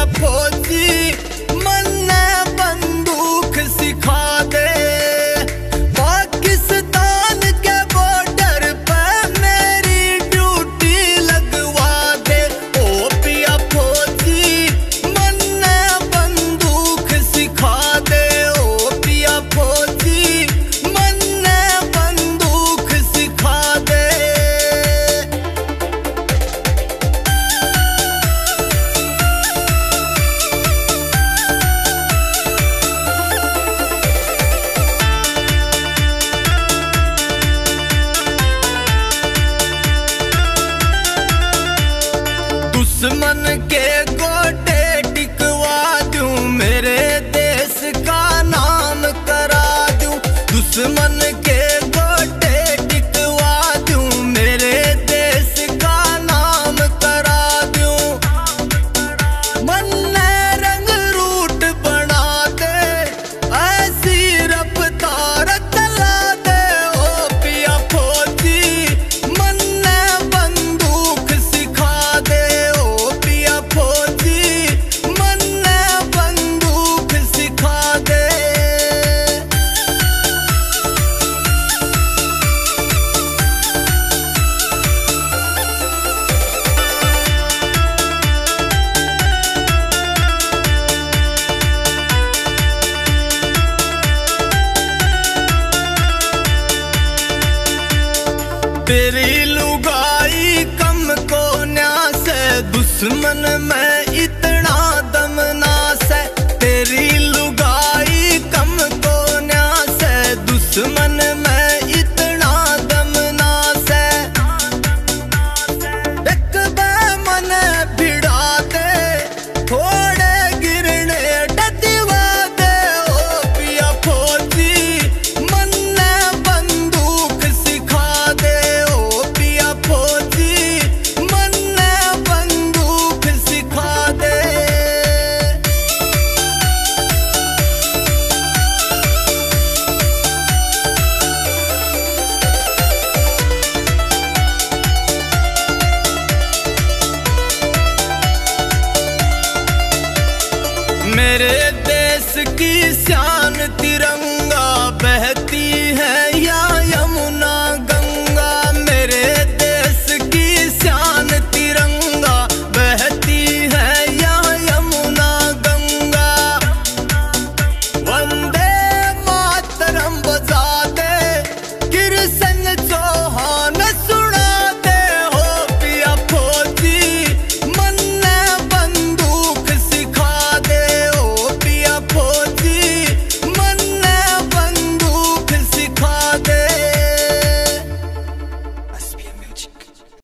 पिया फौजी मन्ने बंदूक सिखा दे। पाकिस्तान के बॉर्डर पे मेरी ड्यूटी लगवा दे। ओ पिया फौजी मन्ने बंदूक सिखा दे। ओ पिया फौजी मन्ने बंदूक सिखा दे। दुश्मन के गोटे टिकवा दूं, मेरे देश का नाम करा दूं। दुश्मन के गोटे टिकवा दूं, मेरे देश का नाम करा दूं। मन्ने रंग रूट बना दे, ऐसी रफ्तार चला दे। ओ पिया फौजी मन्ने बंदूक सिखा दे। ओ पिया फौजी मन्ने बंदूक सिखा दे। तेरी लुगाई कम को न्यास है, दुश्मन में इतना दम नास है। तेरी लुगाई कम को न्यास है, दुश्मन में इतना दम नास है। एक बार मन भिड़ा दे, थोड़े गिरने डटवा दे। ओ पिया फौजी मन्ने बंदूक सिखा दे। ओ पिया फौजी मन्ने बंदूक सिखा दे। मेरे देश की शान तिरंगा